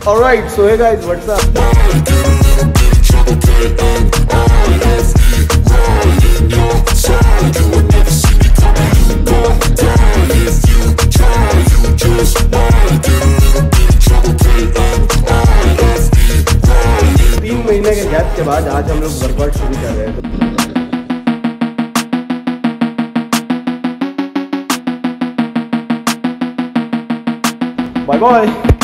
Alright, so hey guys, what's up? तीन महीने के गैप के बाद आज हम लोग वर्कआउट शुरू कर रहे हैं। Bye bye.